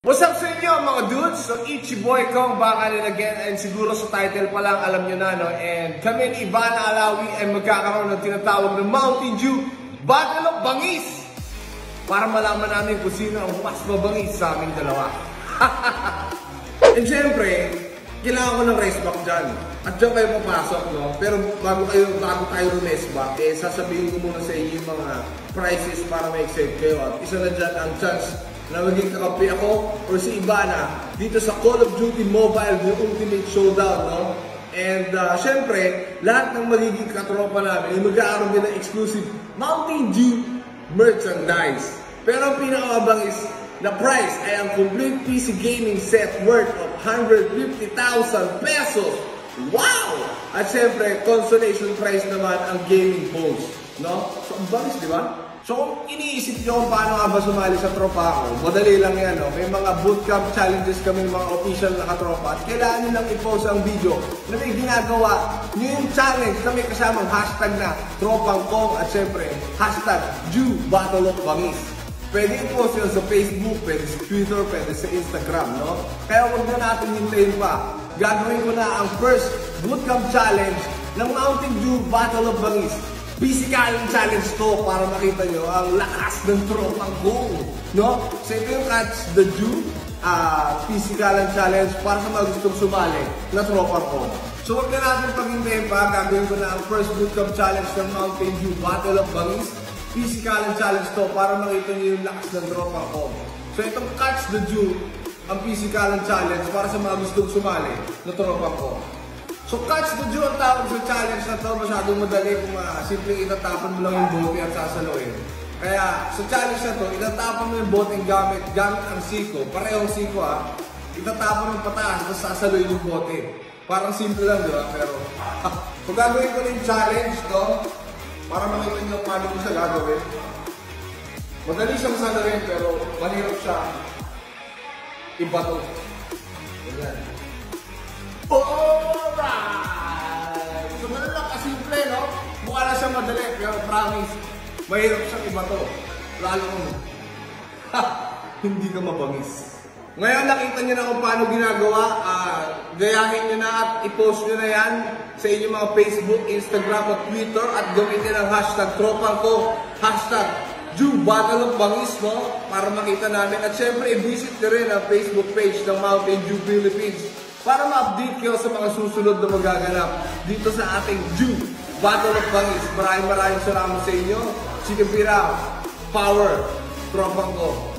What's up sa inyo mga dudes? So Ichi Boy Kong back at it again, and siguro sa title pa lang alam nyo na, no? And kami ni Ivana Alawi ay magkakaroon ng tinatawag ng Mountain Dew Battle of Bangis para malaman namin kung sino ang mas mabangis sa aming dalawa. And syempre, kailangan ko ng race back dyan. At dyan kayo papasok, no? Pero bago tayo race back, sasabihin ko muna sa inyo yung mga prizes para ma-excite kayo. At isa na dyan ang chance na maging kakampi ako or si Ivana dito sa Call of Duty Mobile, yung Ultimate Showdown, no? And syempre, lahat ng magiging katropa namin ay mag-aaroon din ng exclusive Mountain Dew merchandise. Pero ang pinakamabangis na price ay ang complete PC gaming set worth of 150,000 pesos. Wow! At syempre, consolation prize naman ang gaming phones, no? So, ang bangis, di ba? So, kung iniisip nyo kung paano nga ba sumali sa tropa ako, madali lang yan, no? May mga bootcamp challenges kami, mga official na katropa, at kailangan nyo lang i-post ang video na may ginagawa nyo yung challenge na may kasamang hashtag na Tropang Kong at syempre, hashtag Dew Battle of Bangis. Pwede i-post yun sa Facebook, pwede sa Twitter, pwede sa Instagram, no? Kaya huwag na natin hintayin pa. Gagawin ko na ang first bootcamp challenge ng Mountain Dew Battle of Bangis. Physical challenge to para makita nyo ang lakas ng Tropang Kong, no? So ito yung Catch the Dew physical challenge para sa mga gustong sumali na Tropang Kong. So huwag na natin pag-hintayin pa, gagawin ko na ang first bootcamp challenge ng Mountain Dew Battle of Bangis. Physical challenge to para makita nyo yung lakas ng Tropang Kong. So itong Catch the Dew, ang physical challenge para sa mga gustong sumali na Tropang Kong. So Catch the Dew ang tawag sa challenge na to, masyadong madali kung simpleng itatapon mo lang yung bote at sasaluin. Kaya sa challenge na to, itatapon mo yung bote gamit ang siko, parehong siko itatapon mo pataas at sasaluin yung bote. Parang simple lang, di ba? Pero kung gagawin ko na yung challenge to, para makita nyo paano ko siya gagawin. Madali siyang saluin pero mahirap siya ibato. Ganyan. Alright! So, ganun lang kasimple, no? Mukha na siya madali, pero promise, mahirap siyang iba to. Lalo kung, hindi ka mabangis. Ngayon, nakita nyo na kung paano ginagawa. Gayahin nyo na at i-post nyo na yan sa inyong mga Facebook, Instagram at Twitter at gamitin ang hashtag Tropang Ko, hashtag Dew Battle of Bangis, no? Para makita namin. At syempre, i-visit nyo rin ang Facebook page ng Mountain Dew Philippines para ma-update kayo sa mga susunod na magaganap dito sa ating Dew Battle of Bangis. Maraming salamat sa inyo. Sige, Pira, power, Tropang Ko.